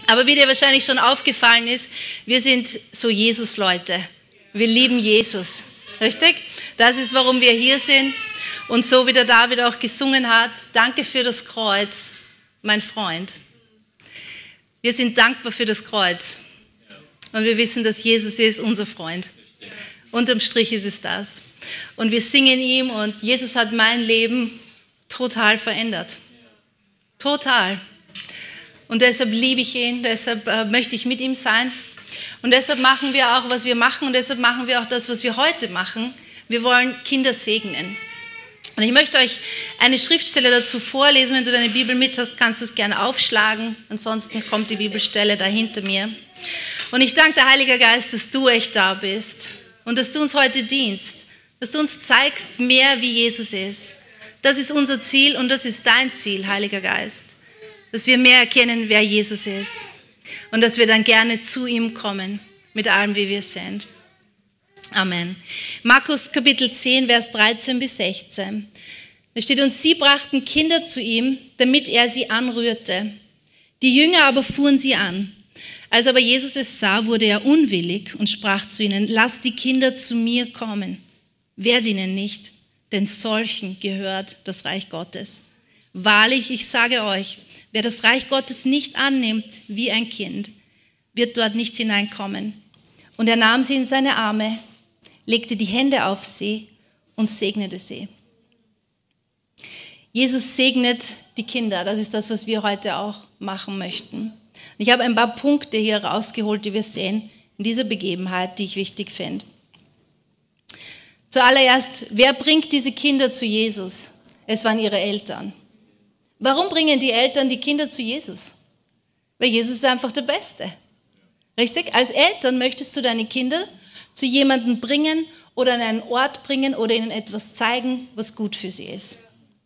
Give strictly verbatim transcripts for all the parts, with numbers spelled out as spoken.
Aber wie dir wahrscheinlich schon aufgefallen ist, wir sind so Jesus-Leute. Wir lieben Jesus. Richtig? Das ist, warum wir hier sind. Und so wie der David auch gesungen hat, danke für das Kreuz, mein Freund. Wir sind dankbar für das Kreuz. Und wir wissen, dass Jesus ist unser Freund. Unterm Strich ist es das. Und wir singen ihm und Jesus hat mein Leben total verändert. Total. Und deshalb liebe ich ihn, deshalb äh, möchte ich mit ihm sein. Und deshalb machen wir auch, was wir machen und deshalb machen wir auch das, was wir heute machen. Wir wollen Kinder segnen. Und ich möchte euch eine Schriftstelle dazu vorlesen. Wenn du deine Bibel mit hast, kannst du es gerne aufschlagen. Ansonsten kommt die Bibelstelle da hinter mir. Und ich danke dir, Heiliger Geist, dass du echt da bist und dass du uns heute dienst, dass du uns zeigst mehr, wie Jesus ist. Das ist unser Ziel und das ist dein Ziel, Heiliger Geist, dass wir mehr erkennen, wer Jesus ist und dass wir dann gerne zu ihm kommen, mit allem, wie wir sind. Amen. Markus Kapitel zehn, Vers dreizehn bis sechzehn. Da steht, und sie brachten Kinder zu ihm, damit er sie anrührte. Die Jünger aber fuhren sie an. Als aber Jesus es sah, wurde er unwillig und sprach zu ihnen, lasst die Kinder zu mir kommen. Wehrt ihnen nicht, denn solchen gehört das Reich Gottes. Wahrlich, ich sage euch, wer das Reich Gottes nicht annimmt wie ein Kind, wird dort nicht hineinkommen. Und er nahm sie in seine Arme, legte die Hände auf sie und segnete sie. Jesus segnet die Kinder. Das ist das, was wir heute auch machen möchten. Ich habe ein paar Punkte hier rausgeholt, die wir sehen in dieser Begebenheit, die ich wichtig finde. Zuallererst, wer bringt diese Kinder zu Jesus? Es waren ihre Eltern. Warum bringen die Eltern die Kinder zu Jesus? Weil Jesus ist einfach der Beste. Richtig? Als Eltern möchtest du deine Kinder zu jemandem bringen oder an einen Ort bringen oder ihnen etwas zeigen, was gut für sie ist.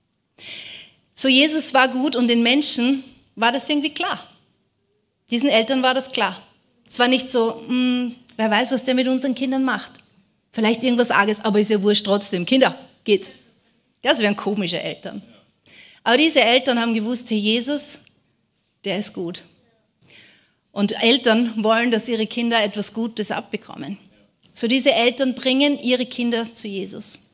So, Jesus war gut und den Menschen war das irgendwie klar. Diesen Eltern war das klar. Es war nicht so, mh, wer weiß, was der mit unseren Kindern macht. Vielleicht irgendwas Arges, aber ist ja wurscht trotzdem. Kinder, geht's. Das wären komische Eltern. Aber diese Eltern haben gewusst, hey, Jesus, der ist gut. Und Eltern wollen, dass ihre Kinder etwas Gutes abbekommen. So, diese Eltern bringen ihre Kinder zu Jesus.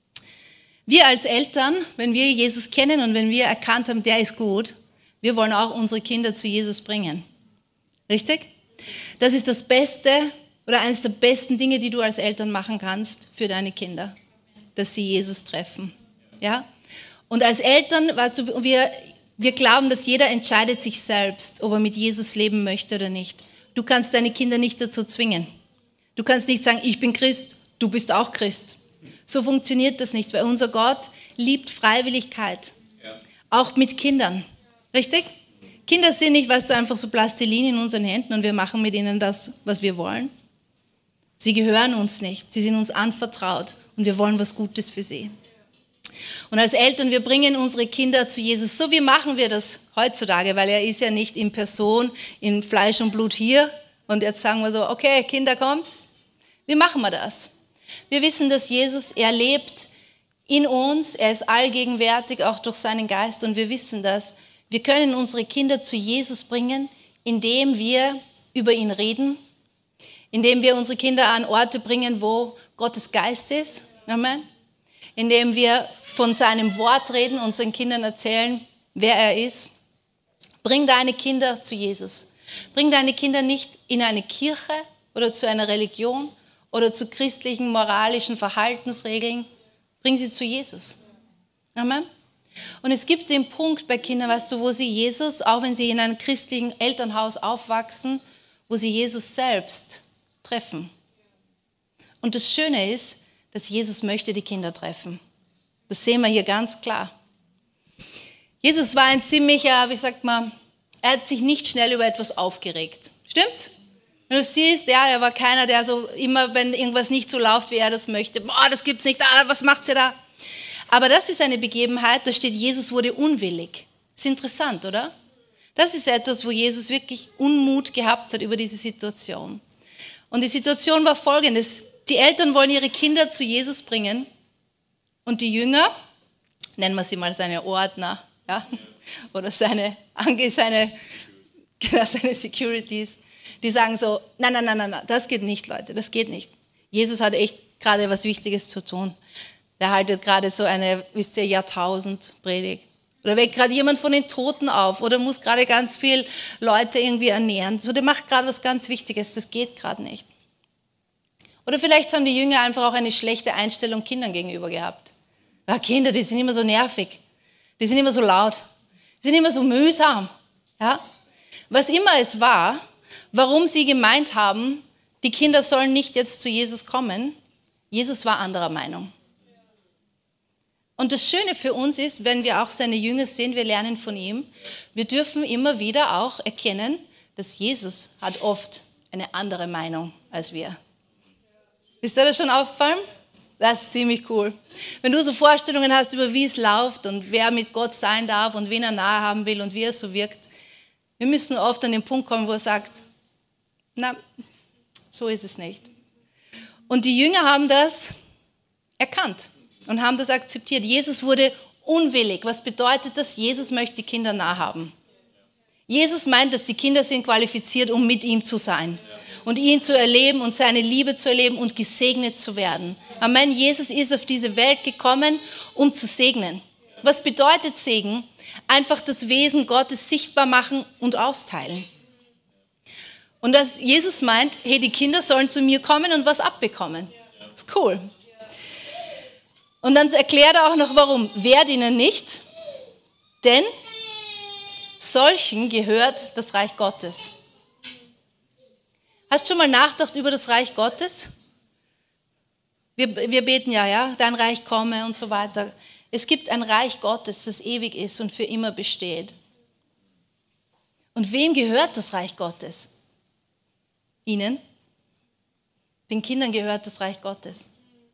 Wir als Eltern, wenn wir Jesus kennen und wenn wir erkannt haben, der ist gut, wir wollen auch unsere Kinder zu Jesus bringen. Richtig? Das ist das Beste oder eines der besten Dinge, die du als Eltern machen kannst für deine Kinder, dass sie Jesus treffen. Ja? Und als Eltern, weißt du, wir, wir glauben, dass jeder entscheidet sich selbst, ob er mit Jesus leben möchte oder nicht. Du kannst deine Kinder nicht dazu zwingen. Du kannst nicht sagen, ich bin Christ, du bist auch Christ. So funktioniert das nicht, weil unser Gott liebt Freiwilligkeit, ja. Auch mit Kindern. Richtig? Kinder sind nicht, weißt du, einfach so Plastilin in unseren Händen und wir machen mit ihnen das, was wir wollen. Sie gehören uns nicht, sie sind uns anvertraut und wir wollen was Gutes für sie. Und als Eltern, wir bringen unsere Kinder zu Jesus. So wie machen wir das heutzutage, weil er ist ja nicht in Person, in Fleisch und Blut hier. Und jetzt sagen wir so, okay, Kinder, kommt's. Wie machen wir das? Wir wissen, dass Jesus, er lebt in uns, er ist allgegenwärtig, auch durch seinen Geist. Und wir wissen das. Wir können unsere Kinder zu Jesus bringen, indem wir über ihn reden, indem wir unsere Kinder an Orte bringen, wo Gottes Geist ist. Amen. Indem wir von seinem Wort reden, unseren Kindern erzählen, wer er ist. Bring deine Kinder zu Jesus. Bring deine Kinder nicht in eine Kirche oder zu einer Religion oder zu christlichen, moralischen Verhaltensregeln. Bring sie zu Jesus. Amen. Und es gibt den Punkt bei Kindern, weißt du, wo sie Jesus, auch wenn sie in einem christlichen Elternhaus aufwachsen, wo sie Jesus selbst treffen. Und das Schöne ist, dass Jesus möchte die Kinder treffen. Das sehen wir hier ganz klar. Jesus war ein ziemlicher, wie sagt man, er hat sich nicht schnell über etwas aufgeregt. Stimmt's? Wenn du siehst, ja, er war keiner, der so immer, wenn irgendwas nicht so läuft, wie er das möchte, boah, das gibt's nicht, ah, was macht sie da? Aber das ist eine Begebenheit, da steht, Jesus wurde unwillig. Ist interessant, oder? Das ist etwas, wo Jesus wirklich Unmut gehabt hat über diese Situation. Und die Situation war folgendes. Die Eltern wollen ihre Kinder zu Jesus bringen und die Jünger, nennen wir sie mal seine Ordner, ja, oder seine, seine genau, seine Securities, die sagen so, nein, nein, nein, nein, nein, das geht nicht, Leute, das geht nicht. Jesus hat echt gerade was Wichtiges zu tun. Der haltet gerade so eine, wisst ihr, Jahrtausend-Predigt. Oder weckt gerade jemand von den Toten auf oder muss gerade ganz viel Leute irgendwie ernähren. So, der macht gerade was ganz Wichtiges, das geht gerade nicht. Oder vielleicht haben die Jünger einfach auch eine schlechte Einstellung Kindern gegenüber gehabt. Ja, Kinder, die sind immer so nervig, die sind immer so laut, die sind immer so mühsam. Ja? Was immer es war, warum sie gemeint haben, die Kinder sollen nicht jetzt zu Jesus kommen, Jesus war anderer Meinung. Und das Schöne für uns ist, wenn wir auch seine Jünger sehen, wir lernen von ihm, wir dürfen immer wieder auch erkennen, dass Jesus hat oft eine andere Meinung als wir. Ist dir das schon aufgefallen? Das ist ziemlich cool. Wenn du so Vorstellungen hast über wie es läuft und wer mit Gott sein darf und wen er nahe haben will und wie er so wirkt, wir müssen oft an den Punkt kommen, wo er sagt, na, so ist es nicht. Und die Jünger haben das erkannt und haben das akzeptiert. Jesus wurde unwillig. Was bedeutet das? Jesus möchte die Kinder nah haben. Jesus meint, dass die Kinder sind qualifiziert, um mit ihm zu sein und ihn zu erleben und seine Liebe zu erleben und gesegnet zu werden. Amen. Jesus ist auf diese Welt gekommen, um zu segnen. Was bedeutet Segen? Einfach das Wesen Gottes sichtbar machen und austeilen. Und dass Jesus meint, hey, die Kinder sollen zu mir kommen und was abbekommen. Das ist cool. Und dann erklärt er auch noch, warum. Wehrt ihnen nicht, denn solchen gehört das Reich Gottes. Hast du schon mal nachgedacht über das Reich Gottes? Wir, wir beten ja, ja, dein Reich komme und so weiter. Es gibt ein Reich Gottes, das ewig ist und für immer besteht. Und wem gehört das Reich Gottes? Ihnen? Den Kindern gehört das Reich Gottes.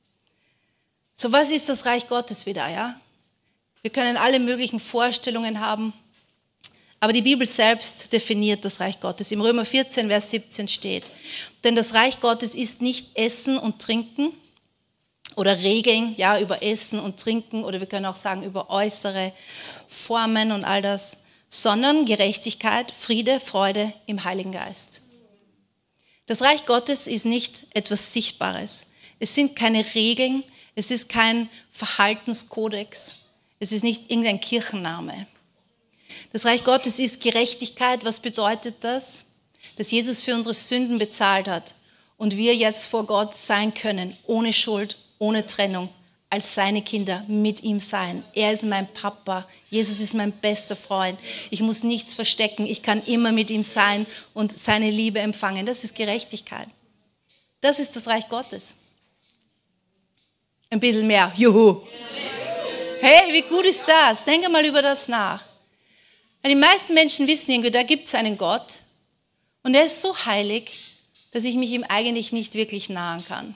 So, was ist das Reich Gottes wieder, ja? Wir können alle möglichen Vorstellungen haben, aber die Bibel selbst definiert das Reich Gottes. Im Römer vierzehn, Vers siebzehn steht, denn das Reich Gottes ist nicht Essen und Trinken oder Regeln, ja, über Essen und Trinken oder wir können auch sagen über äußere Formen und all das, sondern Gerechtigkeit, Friede, Freude im Heiligen Geist. Das Reich Gottes ist nicht etwas Sichtbares. Es sind keine Regeln, es ist kein Verhaltenskodex, es ist nicht irgendein Kirchenname. Das Reich Gottes ist Gerechtigkeit. Was bedeutet das? Dass Jesus für unsere Sünden bezahlt hat und wir jetzt vor Gott sein können, ohne Schuld, ohne Trennung, als seine Kinder mit ihm sein. Er ist mein Papa, Jesus ist mein bester Freund. Ich muss nichts verstecken, ich kann immer mit ihm sein und seine Liebe empfangen. Das ist Gerechtigkeit. Das ist das Reich Gottes. Ein bisschen mehr, juhu. Hey, wie gut ist das? Denke mal über das nach. Die meisten Menschen wissen irgendwie, da gibt es einen Gott und er ist so heilig, dass ich mich ihm eigentlich nicht wirklich nahen kann.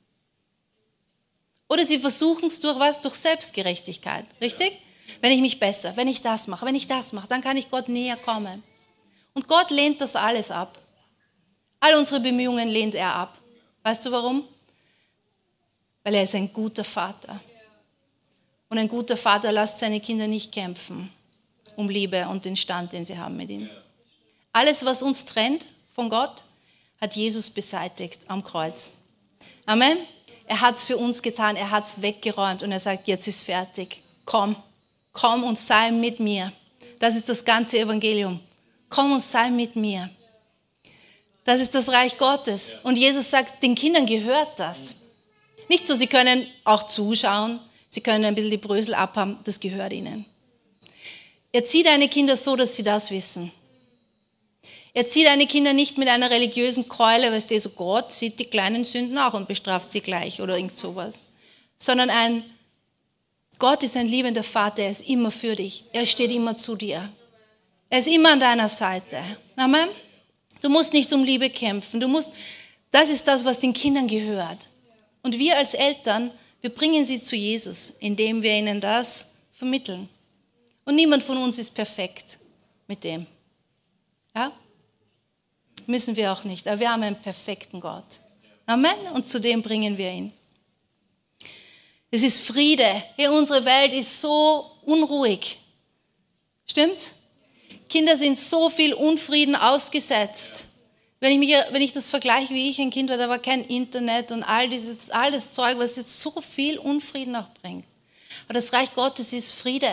Oder sie versuchen es durch was? Durch Selbstgerechtigkeit, richtig? Wenn ich mich besser, wenn ich das mache, wenn ich das mache, dann kann ich Gott näher kommen. Und Gott lehnt das alles ab. All unsere Bemühungen lehnt er ab. Weißt du warum? Weil er ist ein guter Vater. Und ein guter Vater lässt seine Kinder nicht kämpfen um Liebe und den Stand, den sie haben mit ihm. Alles, was uns trennt von Gott, hat Jesus beseitigt am Kreuz. Amen. Er hat es für uns getan, er hat es weggeräumt und er sagt, jetzt ist fertig. Komm, komm und sei mit mir. Das ist das ganze Evangelium. Komm und sei mit mir. Das ist das Reich Gottes. Und Jesus sagt, den Kindern gehört das. Nicht so, sie können auch zuschauen, sie können ein bisschen die Brösel abhaben, das gehört ihnen. Erzieh deine Kinder so, dass sie das wissen. Erzieh deine Kinder nicht mit einer religiösen Keule, weißt du, so Gott sieht die kleinen Sünden auch und bestraft sie gleich oder irgend sowas. Sondern ein, Gott ist ein liebender Vater, er ist immer für dich, er steht immer zu dir. Er ist immer an deiner Seite. Amen. Du musst nicht um Liebe kämpfen, du musst, das ist das, was den Kindern gehört. Und wir als Eltern, wir bringen sie zu Jesus, indem wir ihnen das vermitteln. Und niemand von uns ist perfekt mit dem. Ja? Müssen wir auch nicht, aber wir haben einen perfekten Gott. Amen. Und zu dem bringen wir ihn. Es ist Friede. Hey, unsere Welt ist so unruhig. Stimmt's? Kinder sind so viel Unfrieden ausgesetzt. Wenn ich, mich, wenn ich das vergleiche, wie ich ein Kind war, da war kein Internet und all, dieses, all das Zeug, was jetzt so viel Unfrieden auch bringt. Aber das Reich Gottes ist Friede.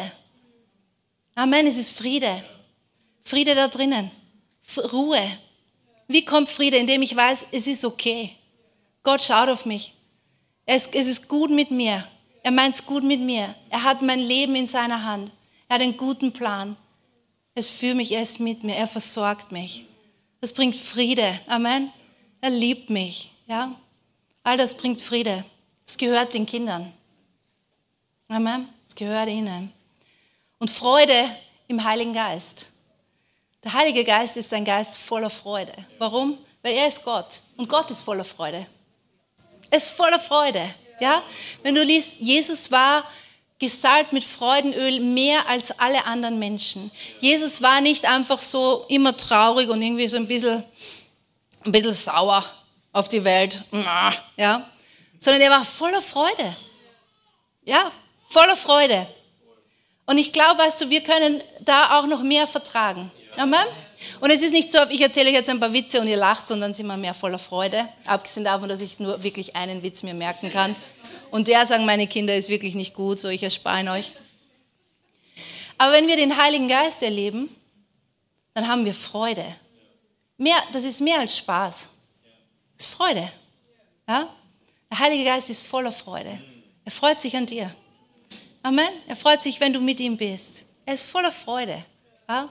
Amen, es ist Friede. Friede da drinnen. Ruhe. Wie kommt Friede? Indem ich weiß, es ist okay. Gott schaut auf mich. Es, es ist gut mit mir. Er meint es gut mit mir. Er hat mein Leben in seiner Hand. Er hat einen guten Plan. Es führt mich, er ist mit mir, er versorgt mich. Das bringt Friede. Amen. Er liebt mich. Ja? All das bringt Friede. Es gehört den Kindern. Amen. Es gehört ihnen. Und Freude im Heiligen Geist. Der Heilige Geist ist ein Geist voller Freude. Warum? Weil er ist Gott. Und Gott ist voller Freude. Er ist voller Freude. Ja? Wenn du liest, Jesus war gesalbt mit Freudenöl mehr als alle anderen Menschen. Jesus war nicht einfach so immer traurig und irgendwie so ein bisschen, ein bisschen sauer auf die Welt, ja? Sondern er war voller Freude. Ja, voller Freude. Und ich glaube, weißt du, wir können da auch noch mehr vertragen. Amen? Und es ist nicht so, ich erzähle euch jetzt ein paar Witze und ihr lacht, sondern sind wir mehr voller Freude. Abgesehen davon, dass ich nur wirklich einen Witz mir merken kann. Und der, sagen meine Kinder, ist wirklich nicht gut, so ich erspare ihn euch. Aber wenn wir den Heiligen Geist erleben, dann haben wir Freude. Mehr, das ist mehr als Spaß. Das ist Freude. Ja? Der Heilige Geist ist voller Freude. Er freut sich an dir. Amen. Er freut sich, wenn du mit ihm bist. Er ist voller Freude. Ja?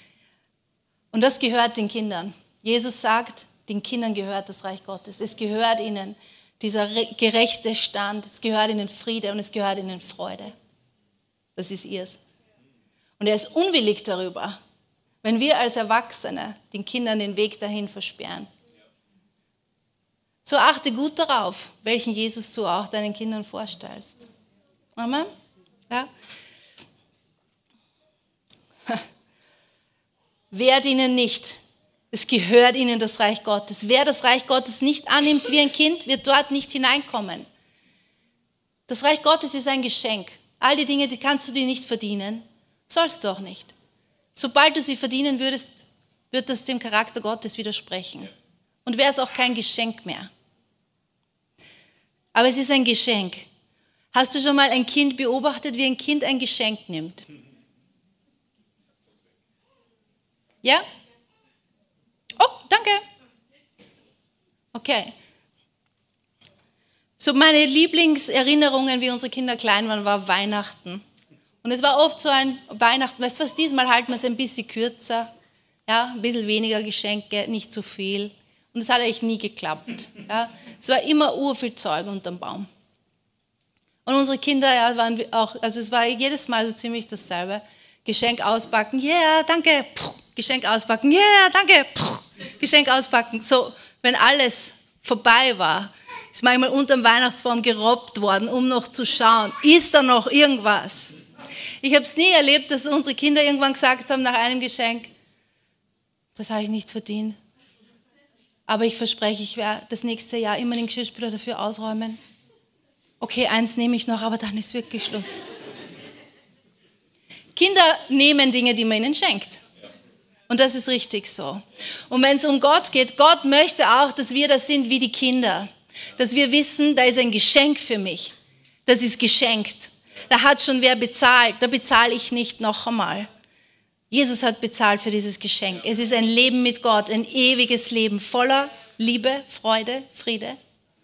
Und das gehört den Kindern. Jesus sagt, den Kindern gehört das Reich Gottes. Es gehört ihnen. Dieser gerechte Stand, es gehört ihnen Friede und es gehört ihnen Freude. Das ist ihrs. Und er ist unwillig darüber, wenn wir als Erwachsene den Kindern den Weg dahin versperren. So achte gut darauf, welchen Jesus du auch deinen Kindern vorstellst. Amen? Ja? Wehrt ihnen nicht. Es gehört ihnen das Reich Gottes. Wer das Reich Gottes nicht annimmt wie ein Kind, wird dort nicht hineinkommen. Das Reich Gottes ist ein Geschenk. All die Dinge, die kannst du dir nicht verdienen, sollst du auch nicht. Sobald du sie verdienen würdest, wird das dem Charakter Gottes widersprechen. Und wäre es auch kein Geschenk mehr. Aber es ist ein Geschenk. Hast du schon mal ein Kind beobachtet, wie ein Kind ein Geschenk nimmt? Ja? Oh, danke. Okay. So meine Lieblingserinnerungen, wie unsere Kinder klein waren, war Weihnachten. Und es war oft so ein Weihnachten, weißt du was, diesmal halten wir es ein bisschen kürzer, ja, ein bisschen weniger Geschenke, nicht zu viel. Und es hat eigentlich nie geklappt. Ja. Es war immer urviel Zeug unterm Baum. Und unsere Kinder ja, waren auch, also es war jedes Mal so ziemlich dasselbe. Geschenk auspacken, yeah, danke, Puh. Geschenk auspacken, yeah, danke, Puh. Geschenk auspacken. So, wenn alles vorbei war, ist manchmal unterm Weihnachtsbaum gerobbt worden, um noch zu schauen, ist da noch irgendwas? Ich habe es nie erlebt, dass unsere Kinder irgendwann gesagt haben nach einem Geschenk, das habe ich nicht verdient. Aber ich verspreche, ich werde das nächste Jahr immer den Geschirrspüler dafür ausräumen. Okay, eins nehme ich noch, aber dann ist wirklich Schluss. Kinder nehmen Dinge, die man ihnen schenkt. Und das ist richtig so. Und wenn es um Gott geht, Gott möchte auch, dass wir das sind wie die Kinder. Dass wir wissen, da ist ein Geschenk für mich. Das ist geschenkt. Da hat schon wer bezahlt. Da bezahle ich nicht noch einmal. Jesus hat bezahlt für dieses Geschenk. Es ist ein Leben mit Gott, ein ewiges Leben voller Liebe, Freude, Friede.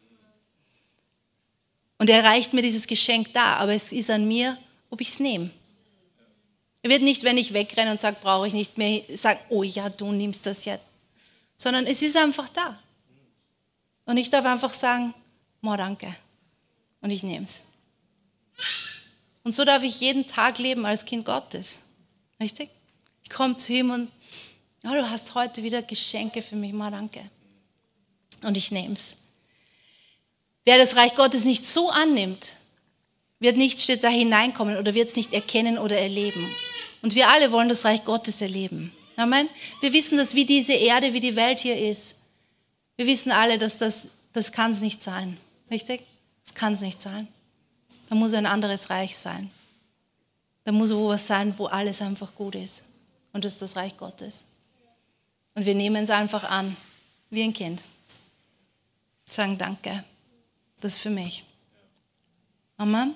Und er reicht mir dieses Geschenk da, aber es ist an mir, ob ich es nehme. Er wird nicht, wenn ich wegrenne und sage, brauche ich nicht mehr, sagen, oh ja, du nimmst das jetzt. Sondern es ist einfach da. Und ich darf einfach sagen, mo, danke. Und ich nehme es. Und so darf ich jeden Tag leben als Kind Gottes. Richtig? Ich komme zu ihm und, oh, du hast heute wieder Geschenke für mich, mo, danke. Und ich nehme es. Wer das Reich Gottes nicht so annimmt, wird nicht da hineinkommen oder wird es nicht erkennen oder erleben. Und wir alle wollen das Reich Gottes erleben. Amen. Wir wissen, dass wie diese Erde, wie die Welt hier ist, wir wissen alle, dass das, das kann es nicht sein. Richtig? Das kann es nicht sein. Da muss ein anderes Reich sein. Da muss wo was sein, wo alles einfach gut ist. Und das ist das Reich Gottes. Und wir nehmen es einfach an, wie ein Kind. Sagen Danke, das ist für mich. Amen.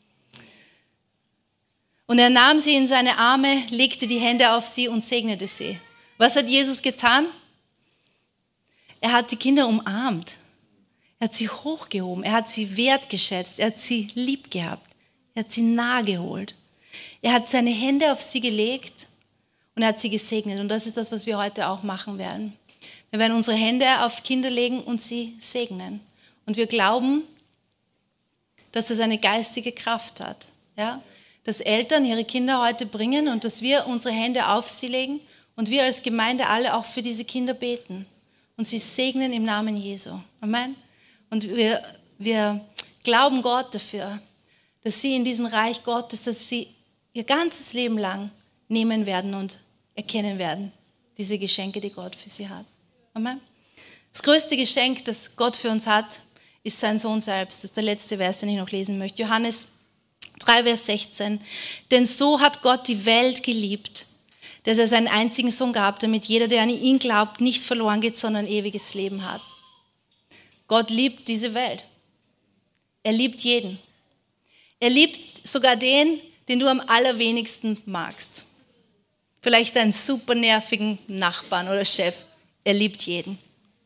Und er nahm sie in seine Arme, legte die Hände auf sie und segnete sie. Was hat Jesus getan? Er hat die Kinder umarmt. Er hat sie hochgehoben. Er hat sie wertgeschätzt. Er hat sie lieb gehabt. Er hat sie nahe geholt. Er hat seine Hände auf sie gelegt und er hat sie gesegnet. Und das ist das, was wir heute auch machen werden. Wir werden unsere Hände auf Kinder legen und sie segnen. Und wir glauben, dass das eine geistige Kraft hat. Ja? Dass Eltern ihre Kinder heute bringen und dass wir unsere Hände auf sie legen und wir als Gemeinde alle auch für diese Kinder beten und sie segnen im Namen Jesu. Amen. Und wir, wir glauben Gott dafür, dass sie in diesem Reich Gottes, dass sie ihr ganzes Leben lang nehmen werden und erkennen werden, diese Geschenke, die Gott für sie hat. Amen. Das größte Geschenk, das Gott für uns hat, ist sein Sohn selbst. Das ist der letzte Vers, den ich noch lesen möchte. Johannes drei, Vers sechzehn. Denn so hat Gott die Welt geliebt, dass er seinen einzigen Sohn gab, damit jeder, der an ihn glaubt, nicht verloren geht, sondern ewiges Leben hat. Gott liebt diese Welt. Er liebt jeden. Er liebt sogar den, den du am allerwenigsten magst. Vielleicht einen super nervigen Nachbarn oder Chef. Er liebt jeden.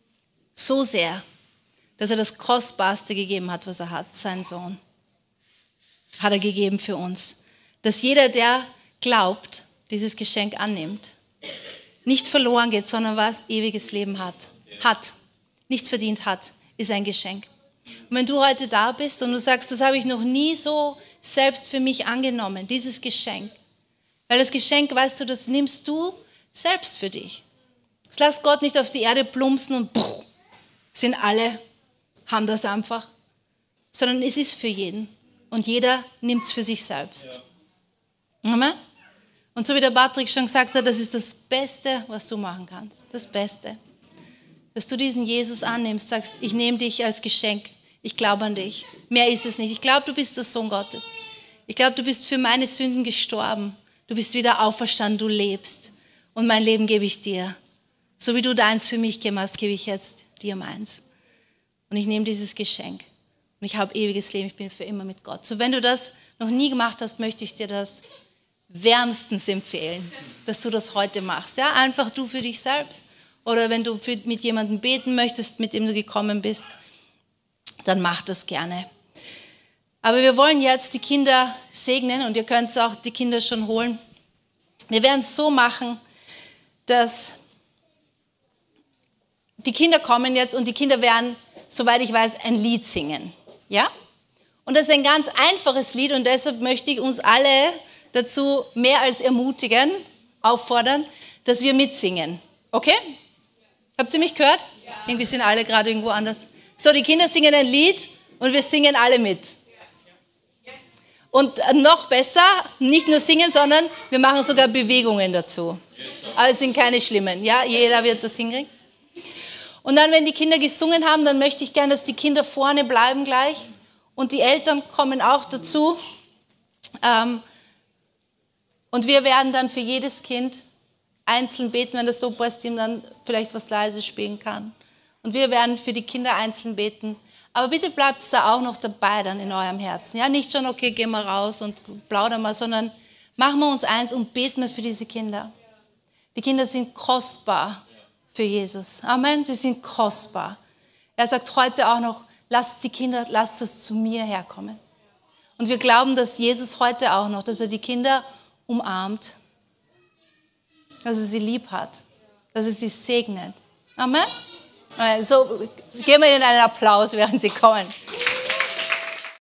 So sehr, dass er das Kostbarste gegeben hat, was er hat, seinen Sohn. Hat er gegeben für uns. Dass jeder, der glaubt, dieses Geschenk annimmt, nicht verloren geht, sondern was? Ewiges Leben hat. Hat. Nichts verdient hat, ist ein Geschenk. Und wenn du heute da bist und du sagst, das habe ich noch nie so selbst für mich angenommen, dieses Geschenk. Weil das Geschenk, weißt du, das nimmst du selbst für dich. Das lässt Gott nicht auf die Erde plumpsen und bruch, sind alle, haben das einfach. Sondern es ist für jeden. Und jeder nimmt es für sich selbst. Ja. Amen. Und so wie der Patrick schon gesagt hat, das ist das Beste, was du machen kannst. Das Beste. Dass du diesen Jesus annimmst, sagst, ich nehme dich als Geschenk. Ich glaube an dich. Mehr ist es nicht. Ich glaube, du bist der Sohn Gottes. Ich glaube, du bist für meine Sünden gestorben. Du bist wieder auferstanden, du lebst. Und mein Leben gebe ich dir. So wie du deins für mich gegeben hast, gebe ich jetzt dir meins. Und ich nehme dieses Geschenk. Und ich habe ewiges Leben, ich bin für immer mit Gott. So, wenn du das noch nie gemacht hast, möchte ich dir das wärmstens empfehlen, dass du das heute machst. Ja, einfach du für dich selbst. Oder wenn du für, mit jemandem beten möchtest, mit dem du gekommen bist, dann mach das gerne. Aber wir wollen jetzt die Kinder segnen und ihr könnt auch die Kinder schon holen. Wir werden es so machen, dass die Kinder kommen jetzt und die Kinder werden, soweit ich weiß, ein Lied singen. Ja? Und das ist ein ganz einfaches Lied und deshalb möchte ich uns alle dazu mehr als ermutigen, auffordern, dass wir mitsingen. Okay? Habt ihr mich gehört? Ja. Irgendwie sind alle gerade irgendwo anders. So, die Kinder singen ein Lied und wir singen alle mit. Und noch besser, nicht nur singen, sondern wir machen sogar Bewegungen dazu. Aber es sind keine schlimmen. Ja, jeder wird das hinkriegen. Und dann, wenn die Kinder gesungen haben, dann möchte ich gerne, dass die Kinder vorne bleiben gleich. Und die Eltern kommen auch dazu. Ähm, und wir werden dann für jedes Kind einzeln beten, wenn das Lobpreisteam dann vielleicht was leise spielen kann. Und wir werden für die Kinder einzeln beten. Aber bitte bleibt da auch noch dabei dann in eurem Herzen. Ja, nicht schon, okay, gehen wir raus und plaudern mal, sondern machen wir uns eins und beten wir für diese Kinder. Die Kinder sind kostbar für Jesus. Amen, sie sind kostbar. Er sagt heute auch noch, lasst die Kinder, lasst es zu mir herkommen. Und wir glauben, dass Jesus heute auch noch, dass er die Kinder umarmt, dass er sie lieb hat, dass er sie segnet. Amen. Also geben wir ihnen einen Applaus, während sie kommen.